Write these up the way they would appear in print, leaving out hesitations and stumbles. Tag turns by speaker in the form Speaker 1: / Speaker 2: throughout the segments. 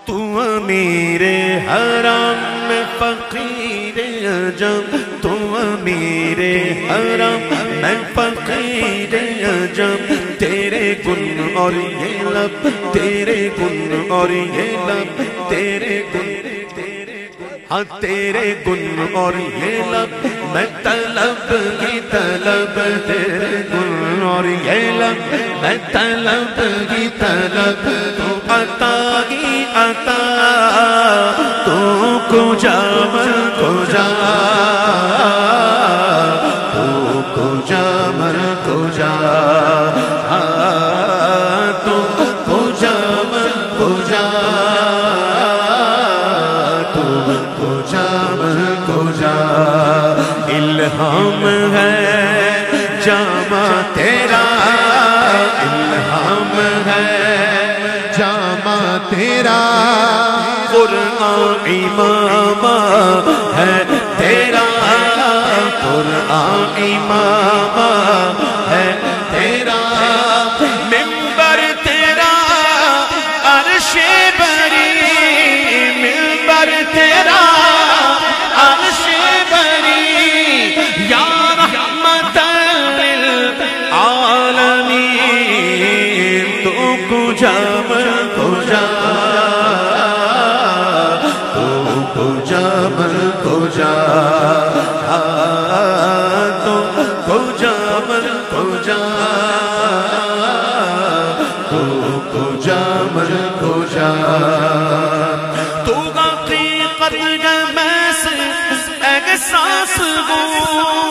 Speaker 1: تو امیر حرم میں فقیر عجم، تو امیر حرم میں فقیر عجم، تیرے گن اور یہ لب، تیرے گن اور یہ لب، تیرے گن، ہاں تیرے گن اور یہ لب، میں طلب کی طلب، تیرے گن اور یہ لب، میں طلب کی طلب، تو عطا کی عطا، تو کجا من کجا، تو کجا من کجا، تو کجا من کجا، تو کجا من کجا، الہام ہے جامع تیرا، الہام ہے جامع تیرا، قرآن امام ہے تیرا، قرآن امام ہے تیرا، منبر تیرا عرش بری، منبر تیرا عرش بری، یا رحمت للعالمین، تو کجا من کجا، تو کجا من کجا، تو کجا من کجا، تو کجا من کجا، تو حقیقت میں سے احساس ہو،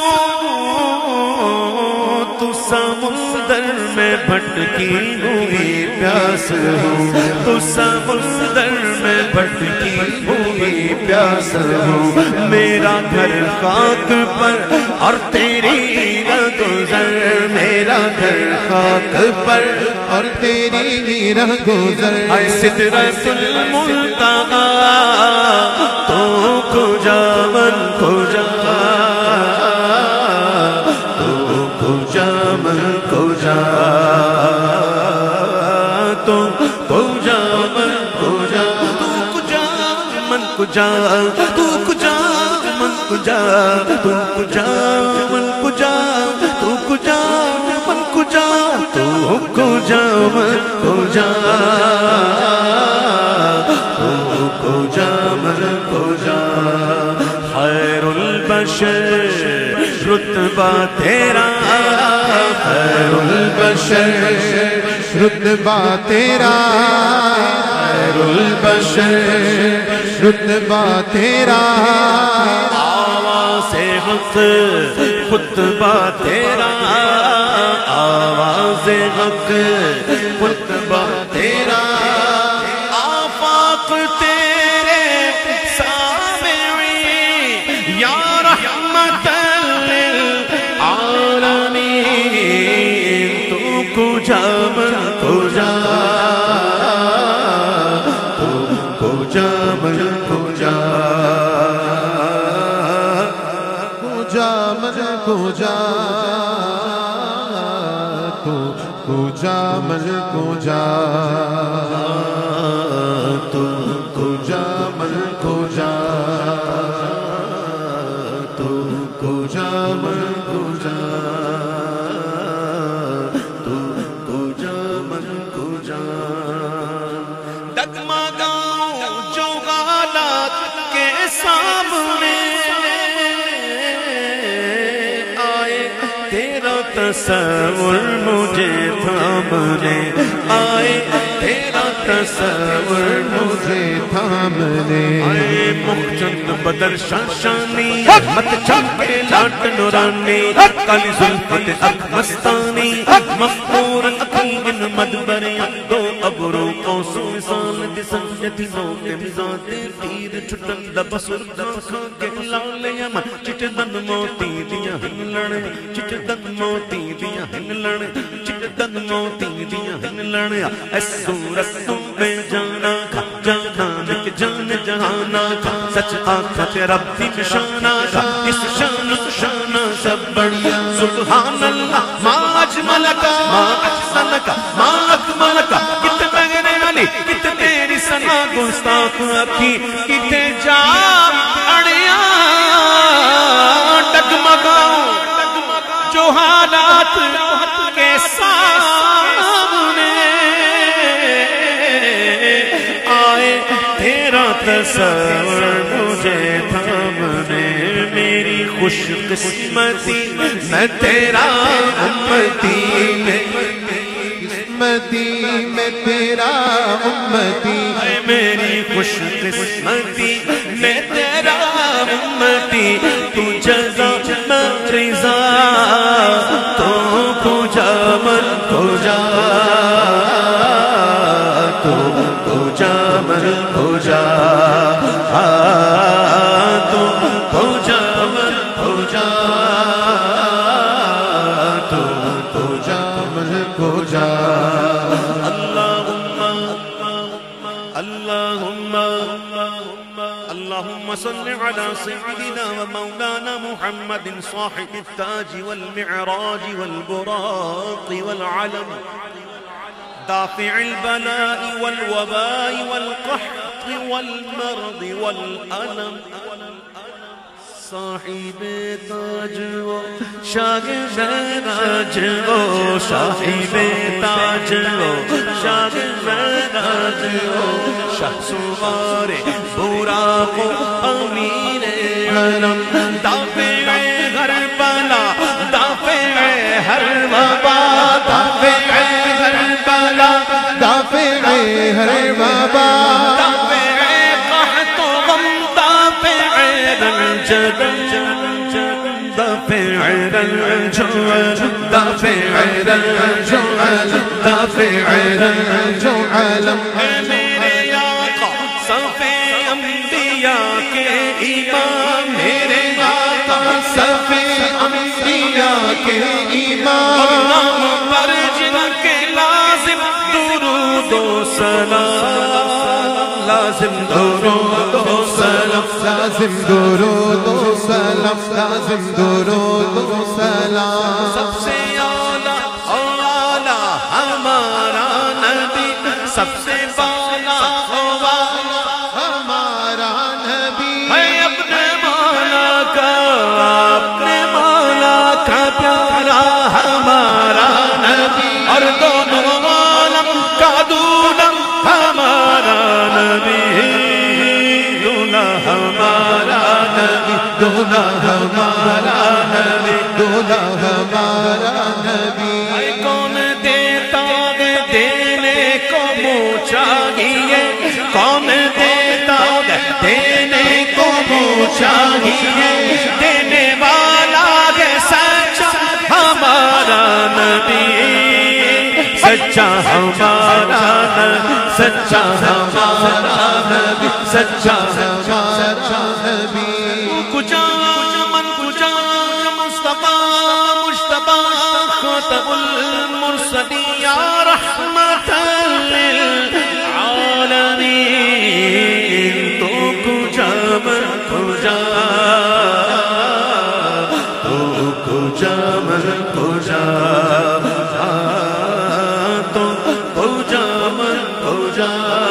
Speaker 1: تو سمندر میں بھٹکی ہوئی پیاس ہو، تو سمندر میں بھٹکی ہوئی پیاس ہو، میرا گھر خاک پر اور تیری گزر، میرا گھر خاک پر اور تیری گزر، اے سدرۃ المنتہی، تو کجا من کجا، تو کجا من کجا، تو کجا من کجا، تو کجا من کجا، تو کجا من کجا، تو کجا من کجا، تو کجا من کجا، تو کجا من کجا، تو کجا من کجا، خیر البشر رتبہ تیرا، خیر البشر رتبہ تیرا، خیر البشر رتبہ تیرا، آواز حق خطبہ تیرا، آواز حق خطبہ تیرا، آفاق تیرے سامعی، یا رحمت للعالمین، تو کجا من کجا، تو کجا من کجا، کجا من کجا، تو کجا من کجا، تو کجا من کجا، تو کجا من کجا، تو کجا من کجا، ڈگمگاؤں جو حالات کے سامنے آئے، تیرا تصور مجھے تھامنے آئے، تیرا تصور مجھے تھامنے آئے، مخچند بدر شاشانی، مت چمکے لاٹ نورانی، کالی زلفت اک مستانی، مغفور اقین مدبریاں، دو ابرو قوس مثال جسن جتنوں کے مزاتے، تیر چھٹن دبسر دکھا کے لالیاں، چٹ دن موتی دیا ہن لڑے، چٹ دن موتی دیا ہن لڑے، چٹ دن موتی دیا ہن لڑے، اس صورت تم بے جانا کھا، جانا نک جان جہانا کھا، سچ آخت رب کی نشانہ کھا، اس شان شانہ سب بڑھیا، سبحان اللہ ما اجملکا ما احسنکا ما اکملکا، کت مغنے علی کت تیری سنا سدے گستاخ اکھی کتے جا اڑیاں ڈگمگاؤں جو حالات کے سامنے آئے تیرا تصور مجھے تھامنے میری خوش قسمتی میں تیرا امتی میں تیرا امتی میری خوش قسمتی میں تیرا امتی تو جزا میں رضا تو پوجا من پوجا تو پوجا من پوجا تو پوجا من پوجا تو پوجا من پوجا اللهم صل على سيدنا ومولانا محمد صاحب التاج والمعراج والبراق والعلم دافع البلاء والوباء والقحط والمرض والألم صاحب تاج و شاہ معراج و صاحب تاج و شاہ معراج و شاہ سوار براق و امین علم دافع ہر بلا دافع ہر وبا دافع ہر بلا دافع ہر وبا دافع قحط و غم دافع رنج دافع الجوع دافع الجوع دافع الجوع میرے آقا صف انبیاء کے امام میرے آقا صف انبیاء کے امام نام پر جن کے لازم درود و سلام لازم درود و سلام لازم درود و سلام لازم درود و سلام سب سے اعلیٰ اعلیٰ ہمارا نبی سب سے بالا ہمارا نبی ہے اپنے مولا کا پیارا ہمارا نبی اور دونوں عالم کا دولم ہمارا نبی دولا ہمارا نبی دولا ہمارا نبی دولا ہمارا نبی کون دیتا ہے دینے کو منہ چاہیے کون دیتا ہے دینے کو منہ چاہیے دینے والا ہے سچا ہمارا نبی سچا ہمارا نبی سچا ہمارا نبی سچا ہمارا نبی کجا من کجا مصطفیٰ مجتبی خاتم المرسلین یا رحمت للعالمین تو کجا من کجا تو کجا من کجا تو کجا من کجا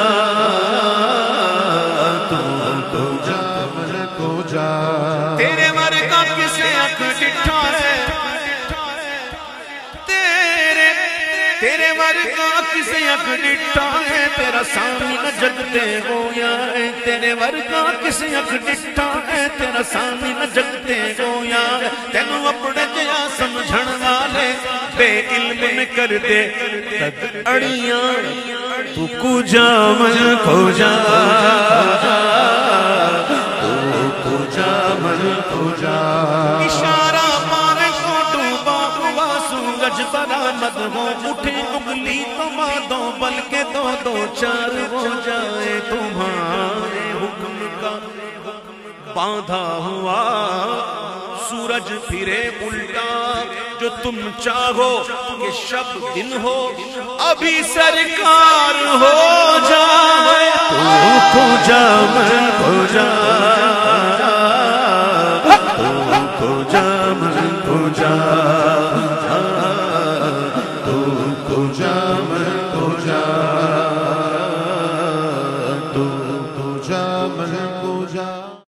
Speaker 1: تیرے مر کا کسے اکھ ڈٹھا ہے تیرے مر کا کسے اکھ ڈٹھا ہے تیرا سامنے جگتے ہویا ہے تیرے مر کا کسے اکھ ڈٹھا ہے تیرا سامنے جگتے ہویا ہے تینوں اپنے جیا سمجھن والے بے علم میں کر دے تک اڑیاں تو کجا من کجا اشارہ پارے کو ڈوبا ہوا سورج برآمد ہو اٹھے اگلی تمادوں بلکہ دو دو چار ہو جائے تمہارے حکم کا باندھا ہوا سورج پھرے الٹا جو تم چاہو کہ شب دن ہو ابھی سرکار ہو جائے تو کجا من کجا کجا من کجا تو کجا من کجا تو جا من کو جا